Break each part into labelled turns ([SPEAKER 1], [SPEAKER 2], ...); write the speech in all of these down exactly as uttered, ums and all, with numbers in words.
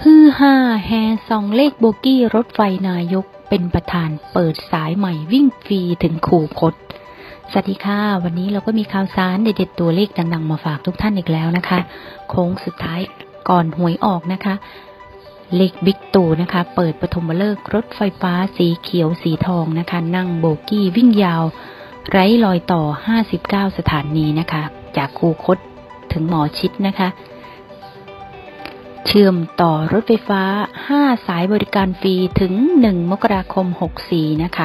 [SPEAKER 1] ฮือฮาแฮซองเลขโบกี้รถไฟนายกเป็นประธานเปิดสายใหม่วิ่งฟรีถึงคูคตสวัสดีค่ะวันนี้เราก็มีข่าวสารเด็ดๆตัวเลขดังๆมาฝากทุกท่านอีกแล้วนะคะโค้งสุดท้ายก่อนหวยออกนะคะเลขบิ๊กตู่นะคะเปิดปฐมฤกษ์รถไฟฟ้าสีเขียวสีทองนะคะนั่งโบกี้วิ่งยาวไร้รอยต่อห้าสิบเก้าสถานีนะคะจากคูคตถึงหมอชิดนะคะเชื่อมต่อรถไฟฟ้าห้าสายบริการฟรีถึงหนึ่งมกราคมหกสี่นะคะ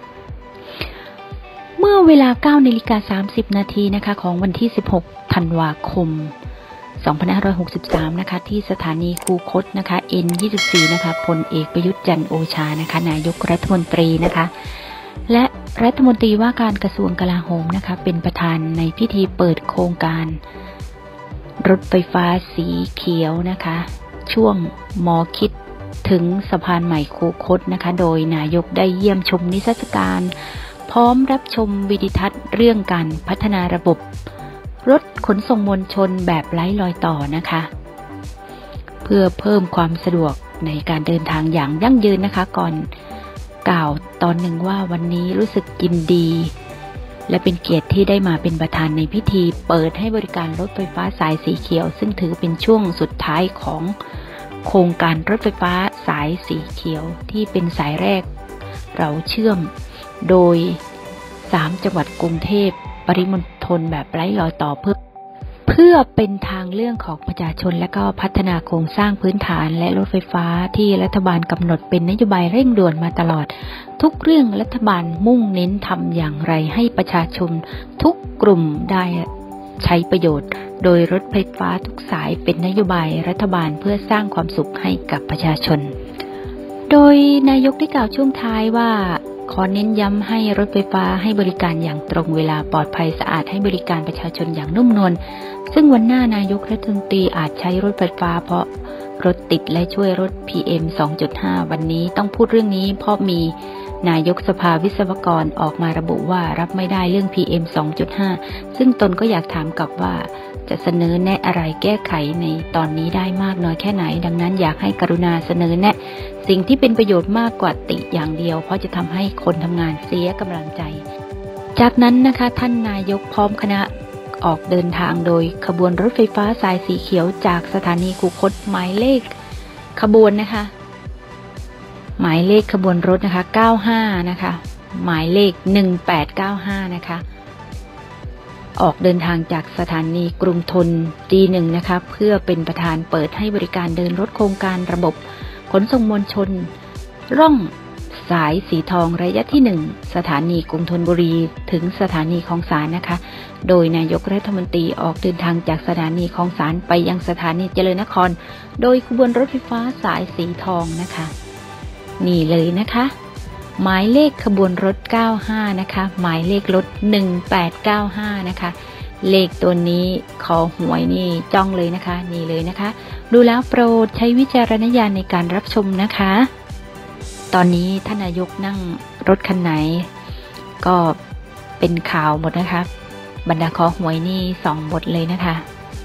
[SPEAKER 1] เมื่อเวลา เก้านาฬิกาสามสิบนาทีนะคะของวันที่สิบหกธันวาคมสองพันห้าร้อยหกสิบสามนะคะที่สถานีคูคตนะคะ เอ็น ยี่สิบสี่ นะคะพลเอกประยุทธ์จันทร์โอชานะคะนายกรัฐมนตรีนะคะและรัฐมนตรีว่าการกระทรวงกลาโหมนะคะเป็นประธานในพิธีเปิดโครงการรถไฟฟ้าสีเขียวนะคะช่วงมอคิดถึงสะพานใหม่คูคตนะคะโดยนายกได้เยี่ยมชมนิทรรศการพร้อมรับชมวิดีทัศน์เรื่องการพัฒนาระบบรถขนส่งมวลชนแบบไร้รอยต่อนะคะเพื่อเพิ่มความสะดวกในการเดินทางอย่างยั่งยืนนะคะก่อนกล่าวตอนหนึ่งว่าวันนี้รู้สึกยินดีและเป็นเกียรติที่ได้มาเป็นประธานในพิธีเปิดให้บริการรถไฟฟ้าสายสีเขียวซึ่งถือเป็นช่วงสุดท้ายของโครงการรถไฟฟ้าสายสีเขียวที่เป็นสายแรกเราเชื่อมโดยสามจังหวัดกรุงเทพปริมณฑลแบบไร้รอยต่อเพื่อเพื่อเป็นทางเลือกของประชาชนและก็พัฒนาโครงสร้างพื้นฐานและรถไฟฟ้าที่รัฐบาลกำหนดเป็นนโยบายเร่งด่วนมาตลอดทุกเรื่องรัฐบาลมุ่งเน้นทำอย่างไรให้ประชาชนทุกกลุ่มได้ใช้ประโยชน์โดยรถไฟฟ้าทุกสายเป็นนโยบายรัฐบาลเพื่อสร้างความสุขให้กับประชาชนโดยนายกได้กล่าวช่วงท้ายว่าขอเน้นย้ำให้รถไฟฟ้าให้บริการอย่างตรงเวลาปลอดภัยสะอาดให้บริการประชาชนอย่างนุ่มนวลซึ่งวันหน้านายกรัฐมนตรีอาจใช้รถไฟฟ้าเพราะรถติดและช่วยลด พี เอ็ม สองจุดห้า วันนี้ต้องพูดเรื่องนี้เพราะมีนายกสภาวิศวกรออกมาระบุว่ารับไม่ได้เรื่อง พี เอ็ม สองจุดห้า ซึ่งตนก็อยากถามกลับว่าจะเสนอแนะอะไรแก้ไขในตอนนี้ได้มากน้อยแค่ไหนดังนั้นอยากให้กรุณาเสนอแนะสิ่งที่เป็นประโยชน์มากกว่าติอย่างเดียวเพราะจะทำให้คนทำงานเสียกำลังใจจากนั้นนะคะท่านนายกพร้อมคณะออกเดินทางโดยขบวนรถไฟฟ้าสายสีเขียวจากสถานีคูคตหมายเลขขบวนนะคะหมายเลขขบวนรถนะคะเก้าห้านะคะหมายเลขหนึ่งแปดเก้าห้านะคะออกเดินทางจากสถานีกรุงธน จี หนึ่ง นะคะเพื่อเป็นประธานเปิดให้บริการเดินรถโครงการระบบขนส่งมวลชนร่องสายสีทองระยะที่หนึ่งสถานีกรุงธนบุรีถึงสถานีคลองสานนะคะโดยนายกรัฐมนตรีออกเดินทางจากสถานีคลองสานไปยังสถานีเจริญนครโดยขบวนรถไฟฟ้าสายสีทองนะคะนี่เลยนะคะหมายเลขขบวนรถเก้าห้านะคะหมายเลขรถหนึ่งแปดเก้าห้านะคะเลขตัวนี้ขอหวยนี่จ้องเลยนะคะนี่เลยนะคะดูแล้วโปรดใช้วิจารณญาณในการรับชมนะคะตอนนี้ท่านนายกนั่งรถคันไหนก็เป็นข่าวหมดนะคะบรรดาขอหวยนี่สองบทเลยนะคะ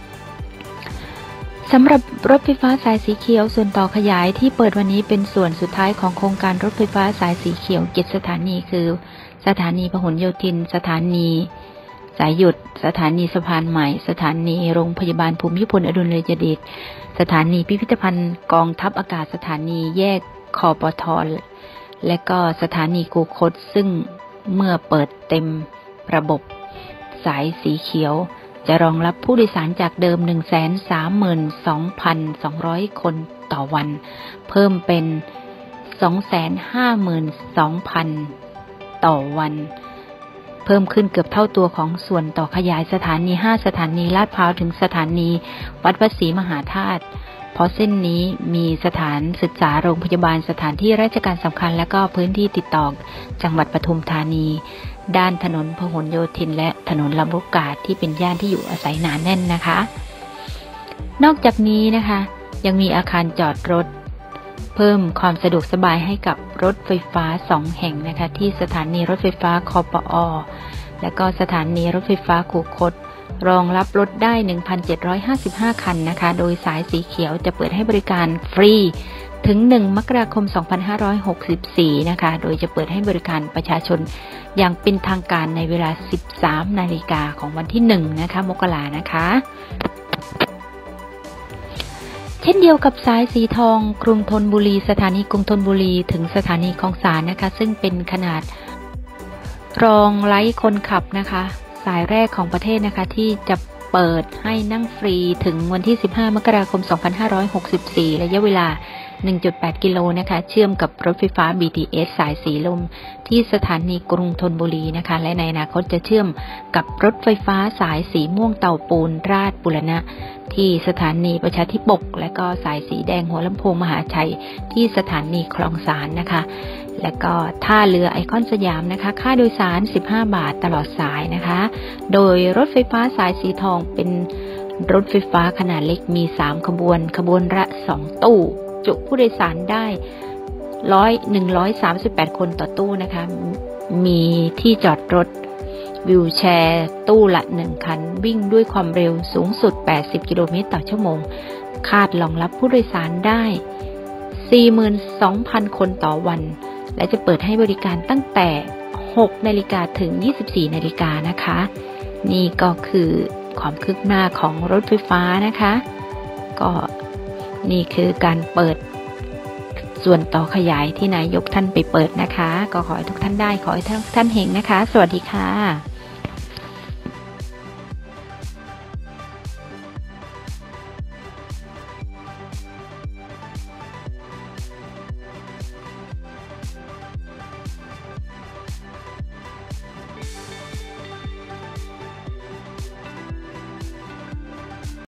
[SPEAKER 1] สำหรับรถไฟฟ้าสายสีเขียวส่วนต่อขยายที่เปิดวันนี้เป็นส่วนสุดท้ายของโครงการรถไฟฟ้าสายสีเขียวเจ็ดสถานีคือสถานีพหลโยธินสถานีสายหยุดสถานีสะพานใหม่สถานีโรงพยาบาลภูมิพลอดุลยเดชสถานีพิพิธภัณฑ์กองทัพอากาศสถานีแยกคปท.และก็สถานีคูคตซึ่งเมื่อเปิดเต็มระบบสายสีเขียวจะรองรับผู้โดยสารจากเดิม หนึ่งแสนสามหมื่นสองพันสองร้อย คนต่อวันเพิ่มเป็น สองแสนห้าหมื่นสองพัน ต่อวันเพิ่มขึ้นเกือบเท่าตัวของส่วนต่อขยายสถานีห้าสถานีลาดพร้าวถึงสถานีวัดพระศรีมหาธาตุเพราะเส้นนี้มีสถานศึกษาโรงพยาบาลสถานที่ราชการสำคัญและก็พื้นที่ติดต่อจังหวัดปทุมธานีด้านถนนพหลโยธินและถนนลำลูกกาที่เป็นย่านที่อยู่อาศัยหนาแน่นนะคะนอกจากนี้นะคะยังมีอาคารจอดรถเพิ่มความสะดวกสบายให้กับรถไฟฟ้าสองแห่งนะคะที่สถานีรถไฟฟ้าคปอ.และก็สถานีรถไฟฟ้าคูคตรองรับรถได้ หนึ่งพันเจ็ดร้อยห้าสิบห้า คันนะคะโดยสายสีเขียวจะเปิดให้บริการฟรีถึงหนึ่งมกราคมสองพันห้าร้อยหกสิบสี่นะคะโดยจะเปิดให้บริการประชาชนอย่างเป็นทางการในเวลา สิบสามนาฬิกาของวันที่หนึ่งนะคะมกรานะคะเช่นเดียวกับสายสีทองกรุงธนบุรีสถานีกรุงธนบุรีถึงสถานีคลองสานนะคะซึ่งเป็นขนาดรองไร้คนขับนะคะสายแรกของประเทศนะคะที่จะเปิดให้นั่งฟรีถึงวันที่สิบห้ามกราคมสองพันห้าร้อยหกสิบสี่ระยะเวลา หนึ่งจุดแปด กิโลนะคะเชื่อมกับรถไฟฟ้า บี ที เอส สายสีลมที่สถานีกรุงธนบุรีนะคะและในอนาคตจะเชื่อมกับรถไฟฟ้าสายสีม่วงเต่าปูนราชบุรณะที่สถานีประชาธิปกและก็สายสีแดงหัวลำโพงมหาชัยที่สถานีคลองสานนะคะและก็ท่าเรือไอคอนสยามนะคะค่าโดยสารสิบห้าบาทตลอดสายนะคะโดยรถไฟฟ้าสายสีทองเป็นรถไฟฟ้าขนาดเล็กมีสามขบวนขบวนละสองตู้จุผู้โดยสารได้หนึ่งร้อยสามสิบแปดคนต่อตู้นะคะมีที่จอดรถวิวแชร์ตู้ละหนึ่งคันวิ่งด้วยความเร็วสูงสุดแปดสิบกิโลเมตรต่อชั่วโมงคาดรองรับผู้โดยสารได้ สี่หมื่นสองพัน คนต่อวันและจะเปิดให้บริการตั้งแต่หกนาฬิกาถึงยี่สิบสี่นาฬิกานะคะนี่ก็คือความคืบหน้าของรถไฟฟ้านะคะก็นี่คือการเปิดส่วนต่อขยายที่นายกท่านไปเปิดนะคะก็ขอให้ทุกท่านได้ขอให้ทุกท่านเฮงนะคะสวัสดีค่ะ